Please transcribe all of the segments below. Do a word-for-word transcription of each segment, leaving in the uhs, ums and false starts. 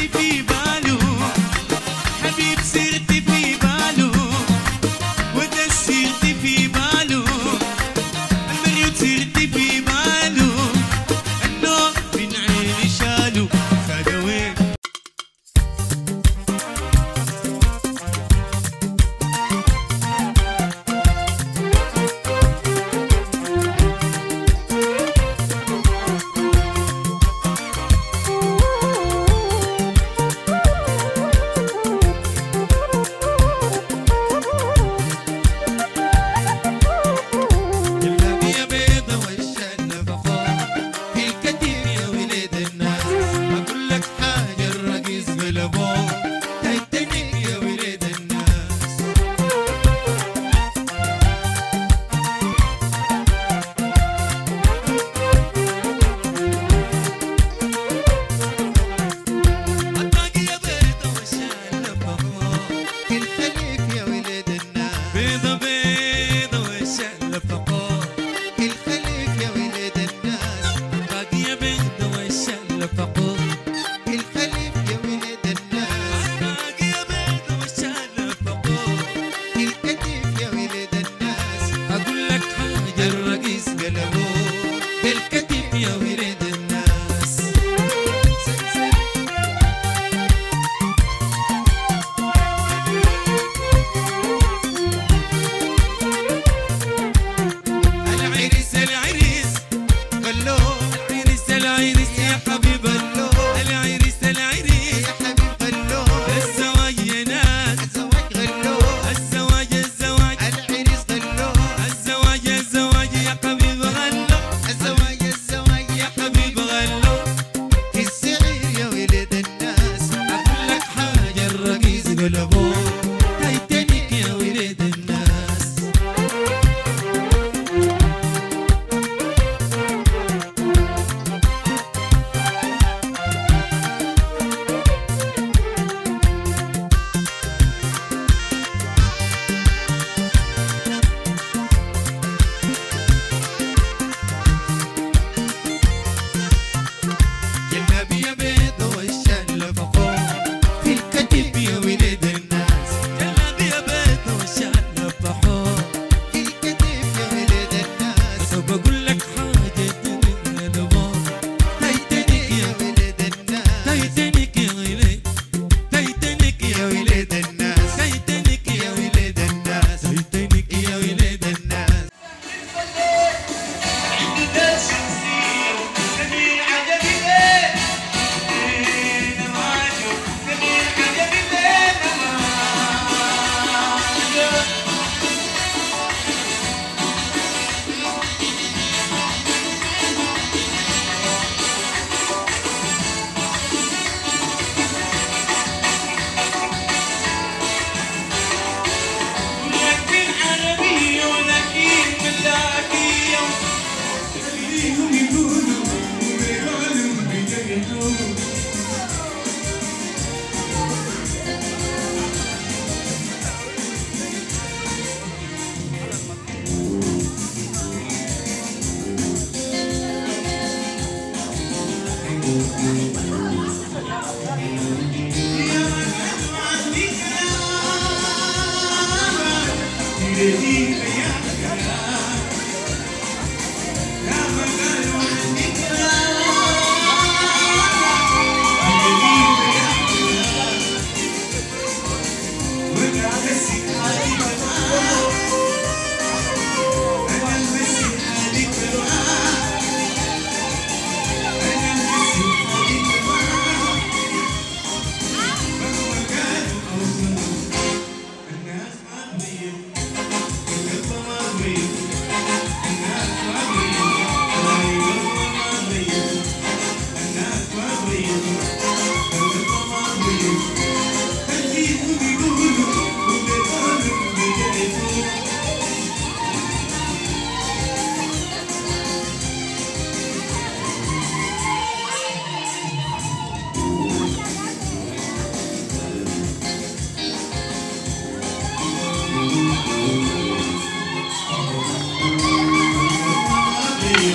في باله حبيب سيرتي في باله وده سيرتي في باله المريض سيرتي في باله النوم من عيني شاله خدوين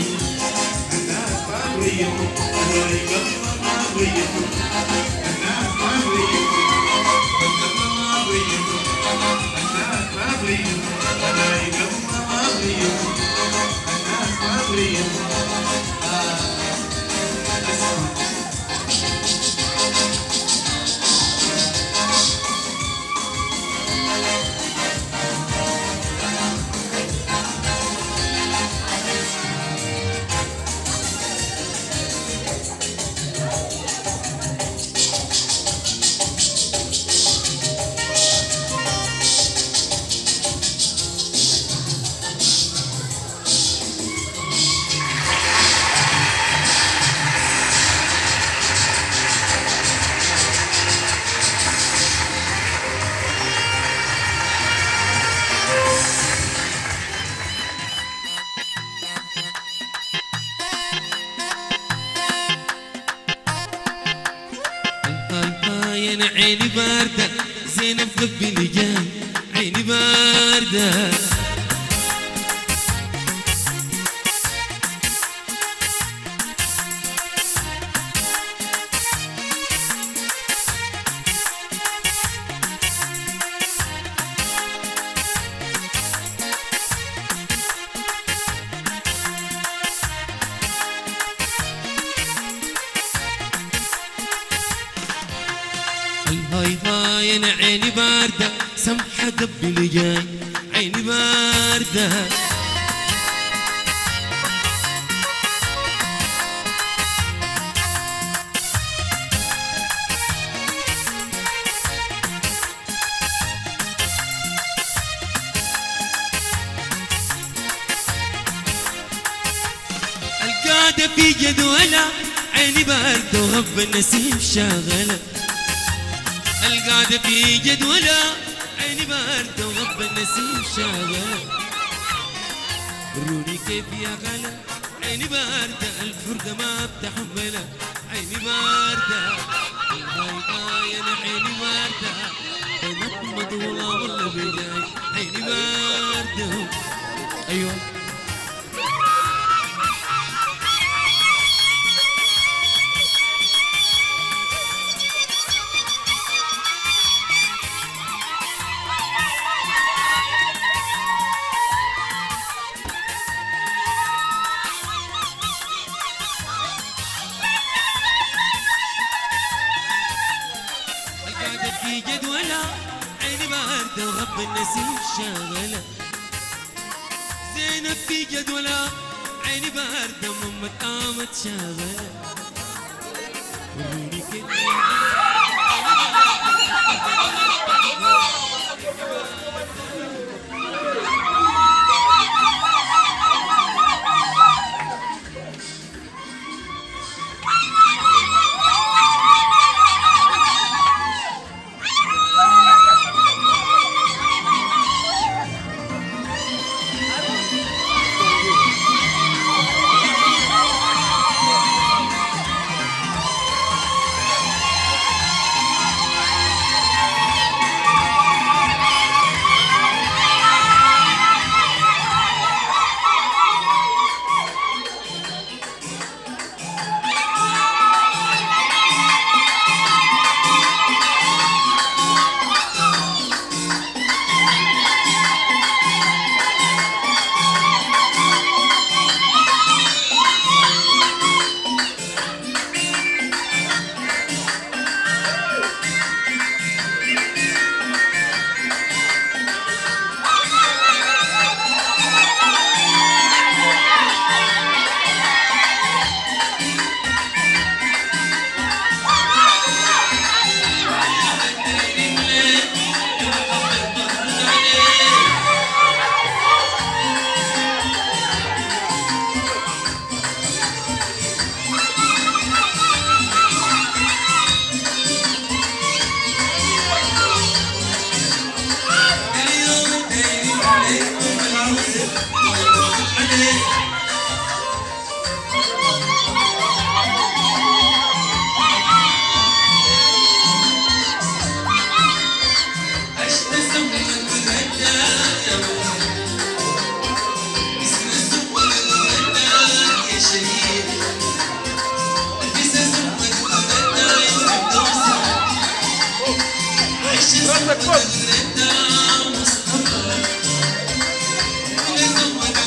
الناس فاضيين الناس فاضيين انا عيني باردة زينب قبلي جاي عيني باردة هاي هاي انا عيني باردة سمحة قبلي جاي عيني باردة القادة في جدولة عيني باردة وغب النسيم شاغلة القاعدة في جدولة عيني باردة وغب النسيم شاغلة روني كيف يا غلا عيني باردة الفرقة ما بتحملها عيني باردة هاي هاي أنا عيني باردة بنطمد والله والله بداي عيني باردة أيوه في جدولة عيني باردة وغب النسيم شاغلة زينب في جدولة عيني باردة ماما قامت شاغلة وروني كيف راسك فوق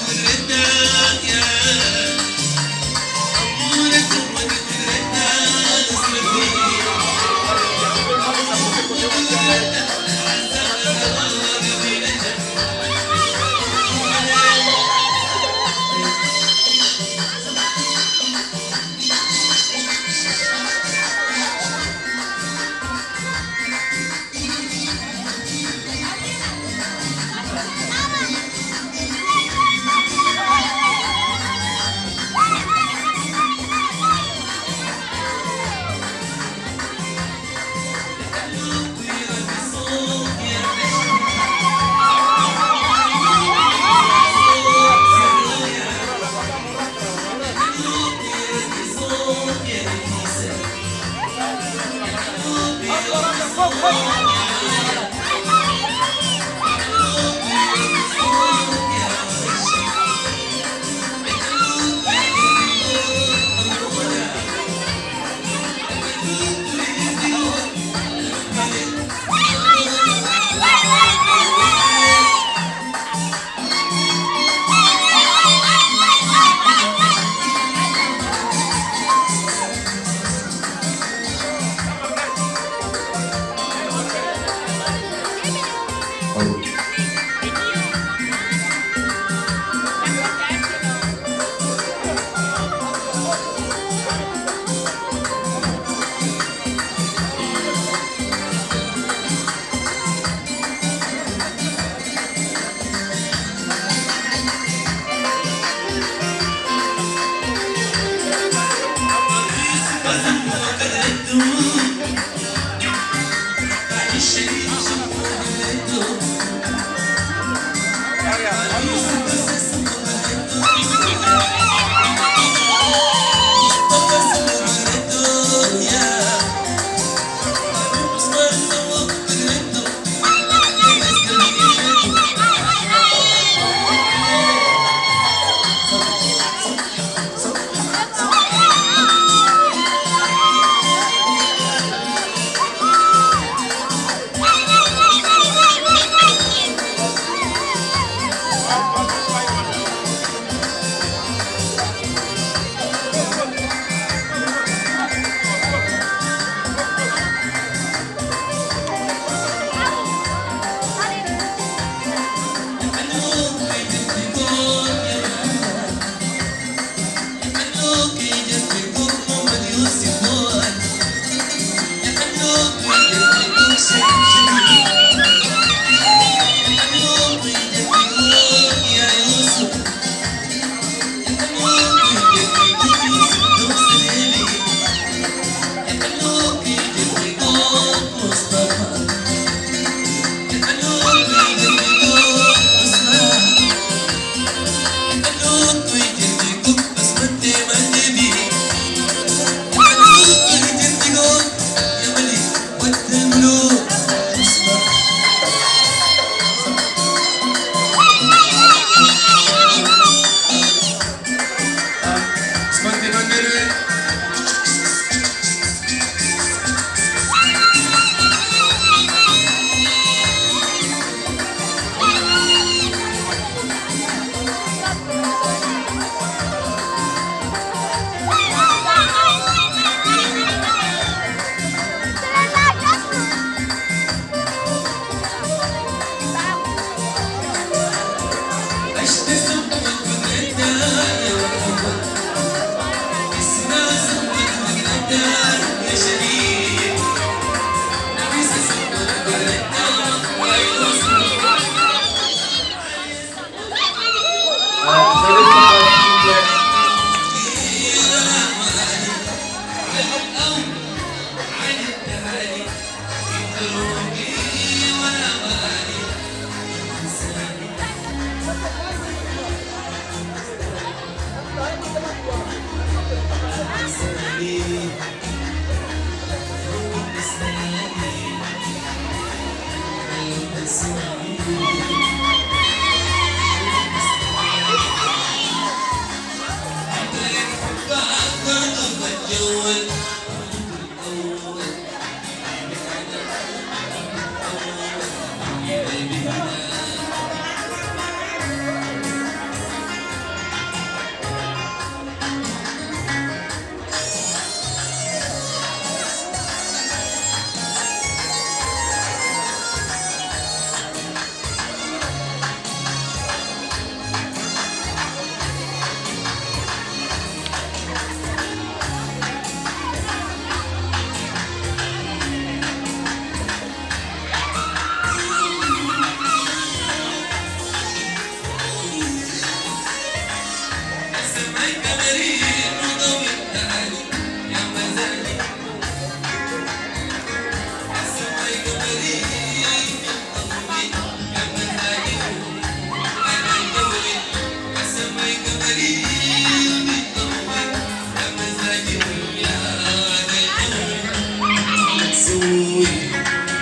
سوي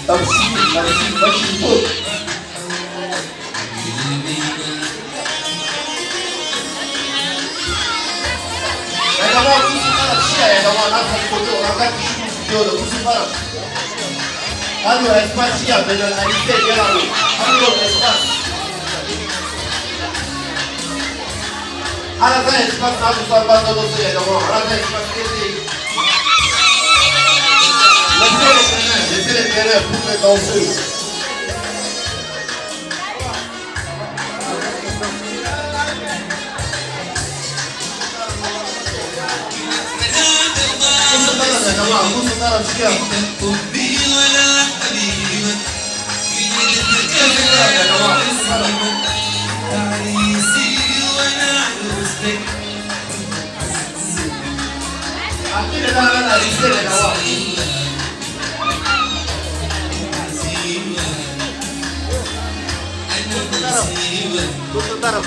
تمشي تمشي تمشي فوق. يا جماعة بصوا فرق شيء يا جماعة، ناس هتفوتوا ناس تشوفوا الفيديو ده، بصوا فرق. خلوا اسباس شيء بين الأنيسين يلعبوا، خلوا اسباس. أنا زي اسباس ناس صار بعد دوسي يا جماعة، أنا زي اسباس كذي. Laissez le terrain, laissez le terrain pour les danseuses. بصوا طرف يا جماعة، بصوا طرف شيء. بصوا طرف يا جماعة، بصوا طرف. أكيد ده أنا رجال يا جماعة. بصوا طرف.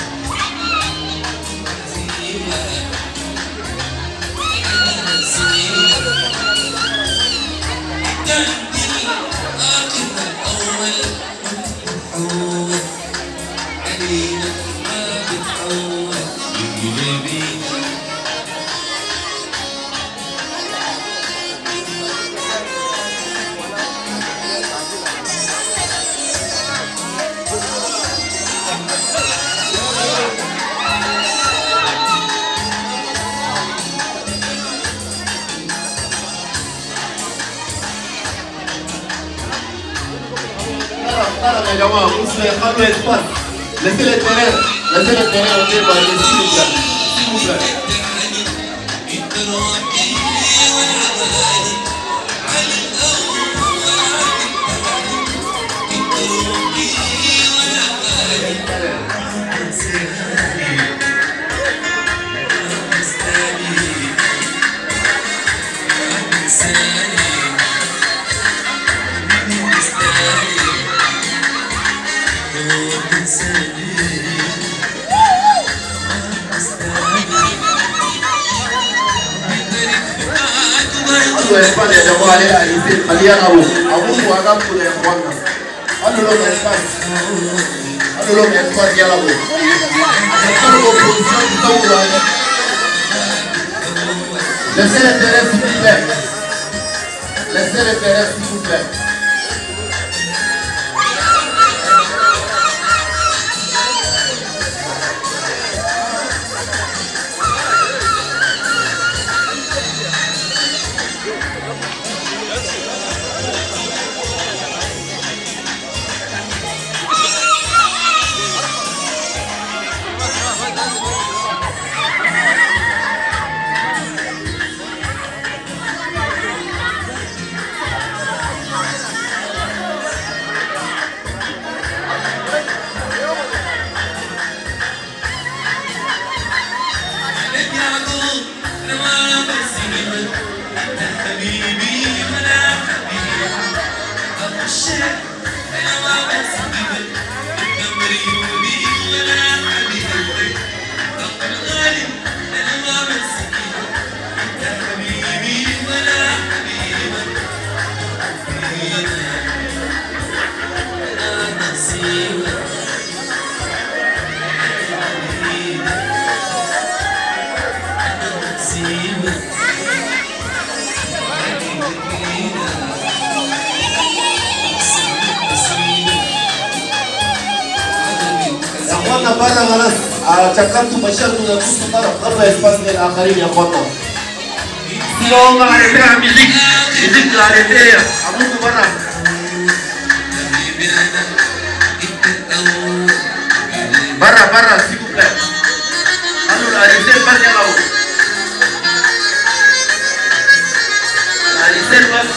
طرف يا جماعة، بصوا خلوا اسباس. laissez le terrain, laissez le terrain au débat, s'il vous plaît, s'il vous plaît. خلوا اسباس يا جماعة للأنيسين، خلينا أبوه أبوه وأقامكم يا إخواننا. خلوا لهم اسباس، خلوا لهم اسباس يلا أبوه. عشان تلقوا بوزيشن تطوروا هذا. laissez le terrain s'il vous plaît. laissez le terrain s'il vous plaît. اخوانا برا خلاص شكرتوا بشرتوا لبصوا طرف، خلوا اسباس للاخرين يا اخوانا. سلام عليكم ميوزيك ميوزيك عليكم ابوكم برا. برا برا سيبوا بلا. خلوا الاريسين بس يلعبوا. الاريسين بس.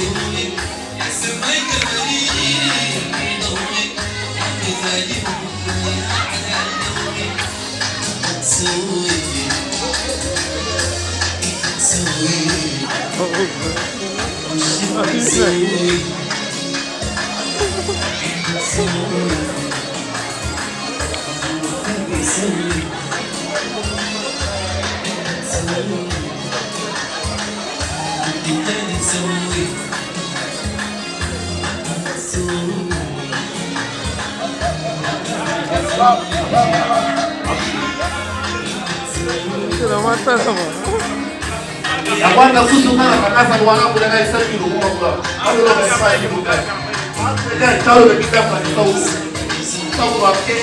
Aguanta susu kana kakasa wanaku na nai saki no kwa. Hapo ndo nafanya kitu gani? Ndio talo na kitabu ni sawu. Sawu wake.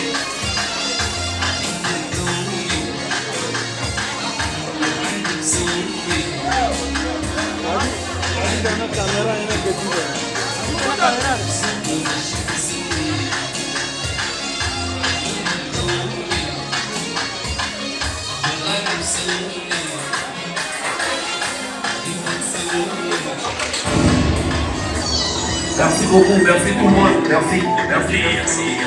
Kamera ina kejiwa. Merci beaucoup, merci tout le monde, merci, merci, merci.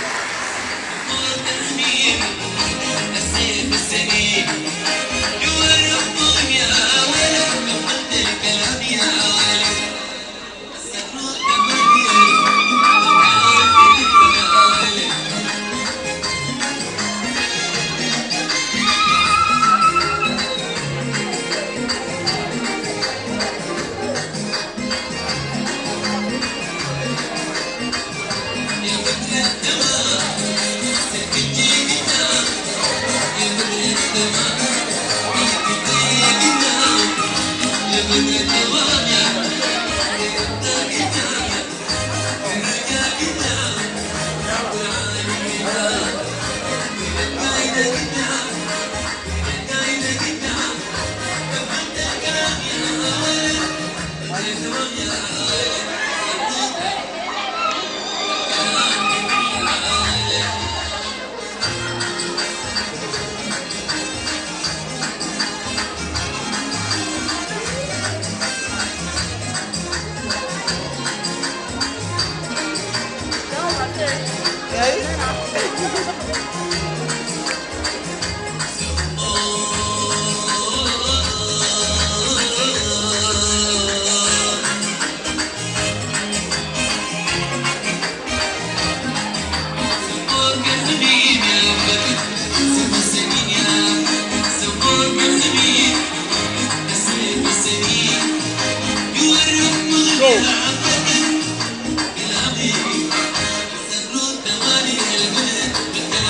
You Go.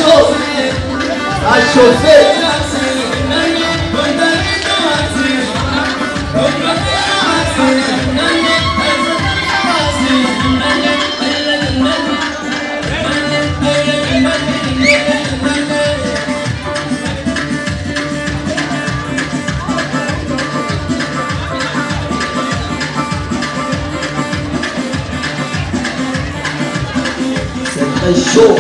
chaud. Ça chauffé. Chaud.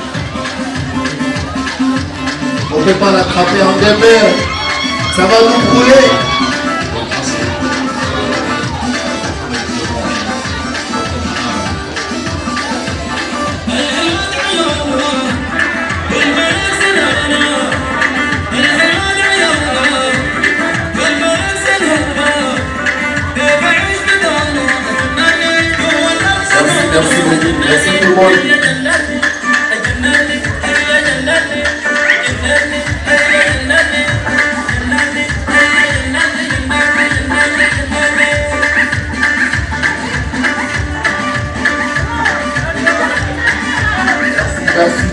On ne peut pas l'attraper en deux mains. Ça va nous brûler. Merci, merci beaucoup. Merci tout le monde. Merci.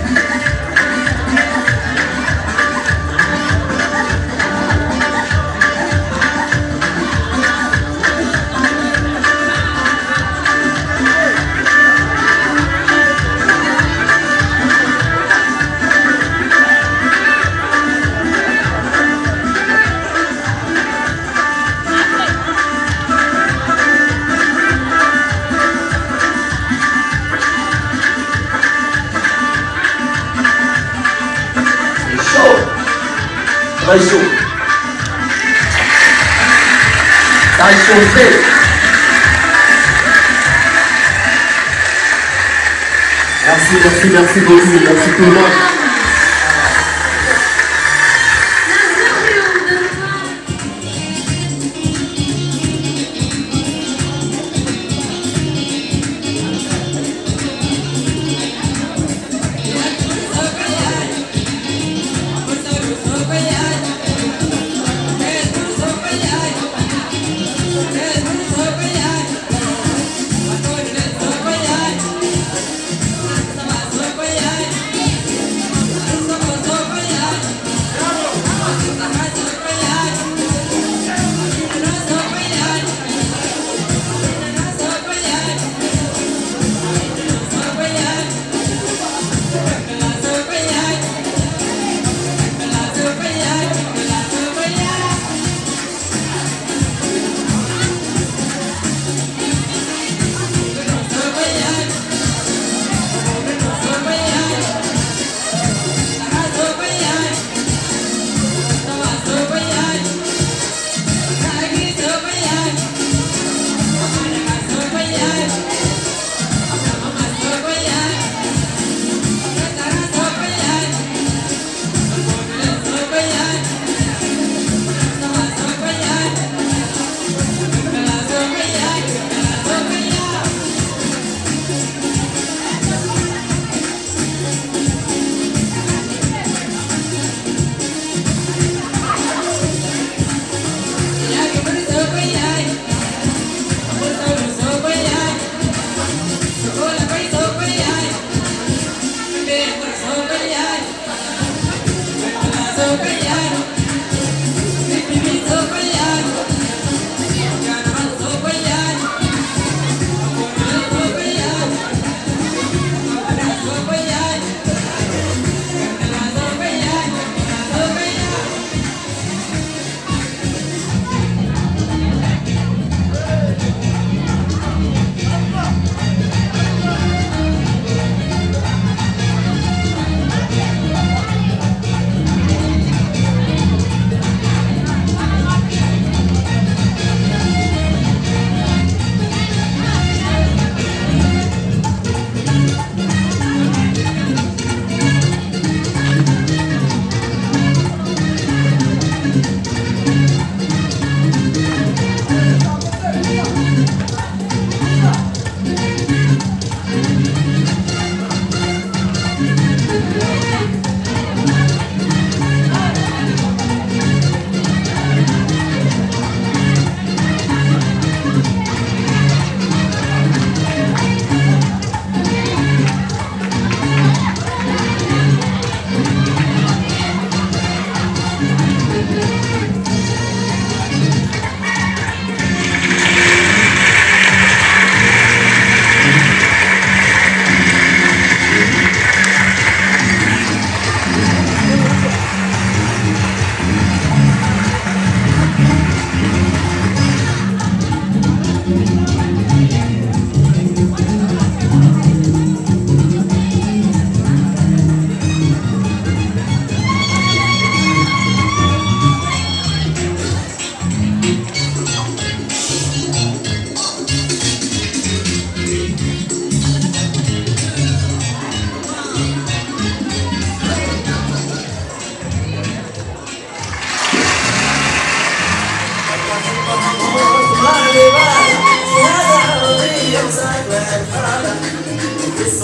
Très chaud. Ça a chauffé. Merci, merci, merci beaucoup. Merci tout le monde.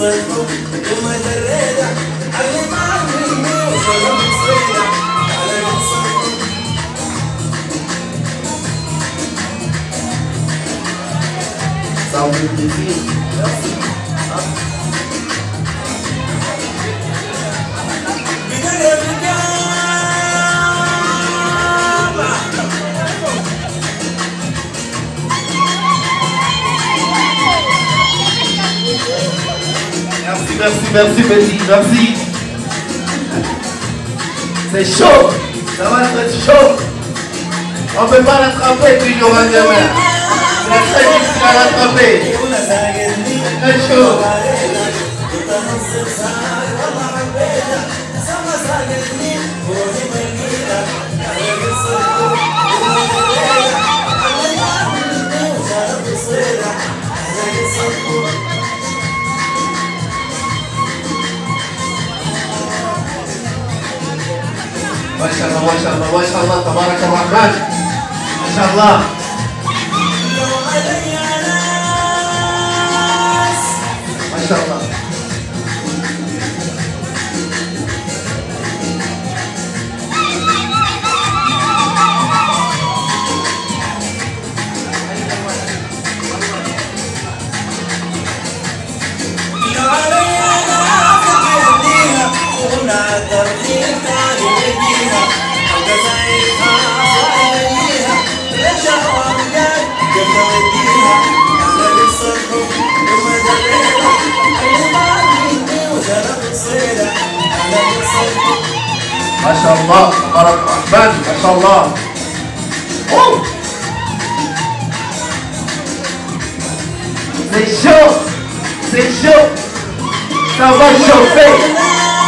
صدقوا يوم درينا علي ما عملني وشرب صيدا على صدقوا Salve o vizinho. Merci, merci, merci, Betty, merci. C'est chaud, ça va être chaud. On ne peut pas l'attraper toujours en demain. C'est très difficile à l'attraper. C'est très chaud. ما شاء الله ما شاء الله ما شاء الله تبارك الرحمن ما شاء الله ما شاء الله ما شاء الله تبارك الرحمن ما شاء الله. Oh. C'est chaud, c'est chaud, ça va chauffer.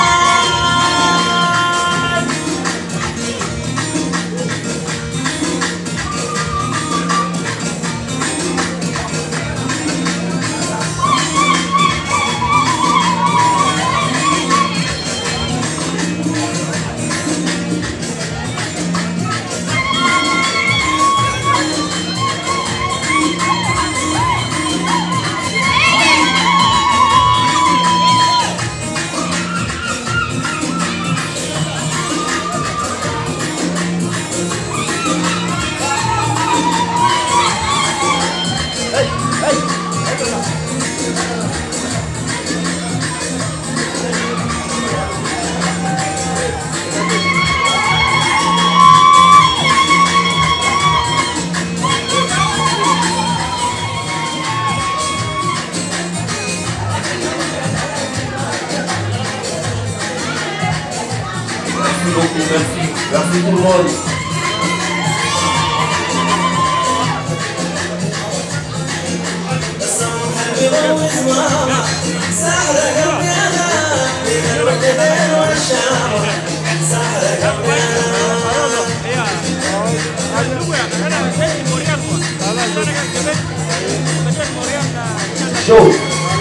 Merci, merci tout le monde. Show.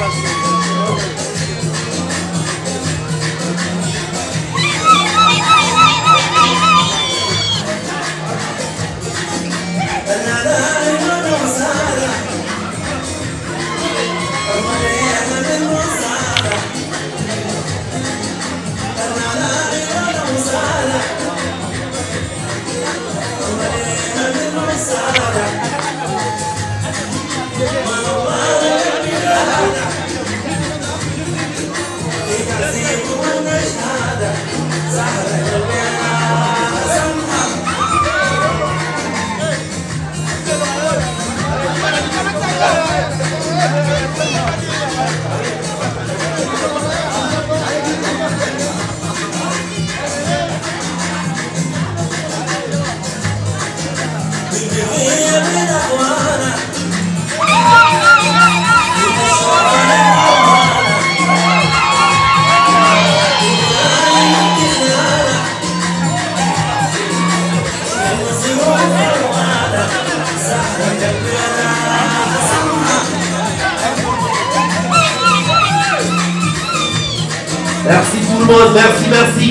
Merci tout le monde, merci, merci.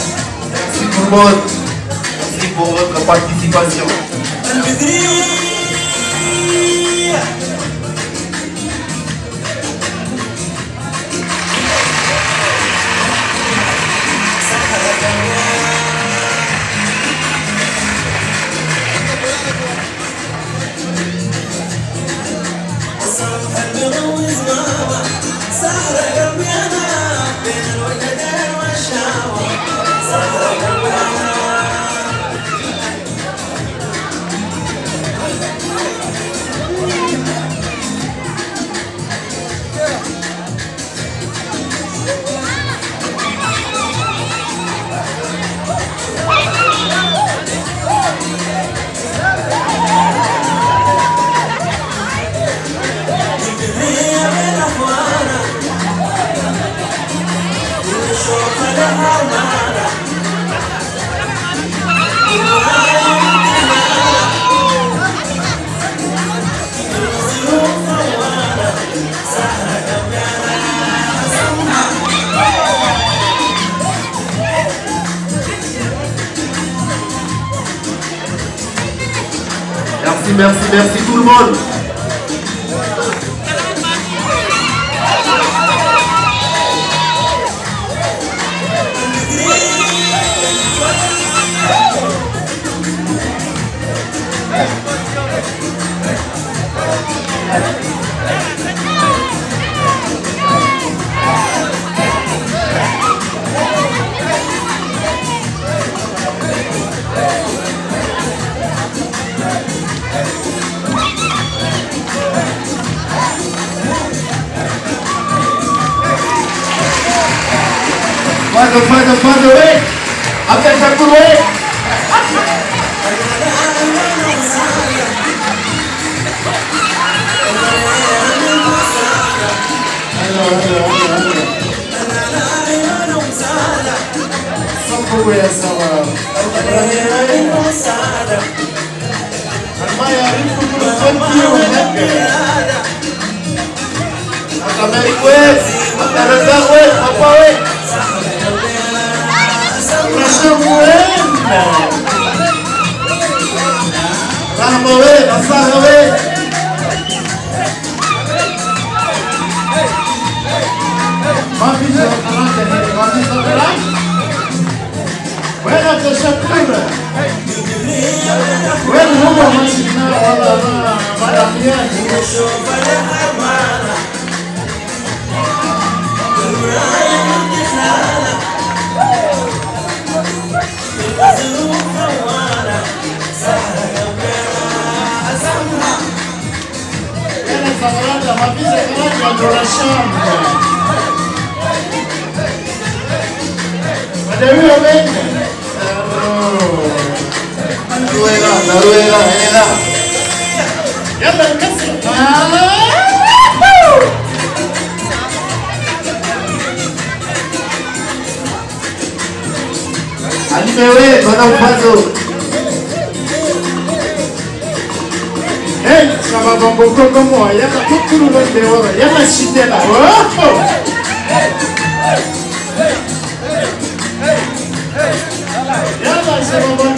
Merci tout le monde. Merci pour votre participation. Merci, merci, merci tout le monde. Further, further, further away. Up there, circle away. Hello, hello, hello, hello. Circle away, Sarah. Almaya, rico con los ventilos, hasta Merigüe, hasta Rezagüe, papá, güey. Vamos a ver, vamos a ver. Mami se va a calar, mami se va a calar. Buena tesatura. Bueno, no vamos a asignar a la mía. La mattina che quando lasciamo ma devi bene due là due là e là yalla cazzo anime non ho fatto. Hey, sama bongo bongo mo, ya ka tukuru no de ora, ya na shitela. Oh! Ya la sama bongo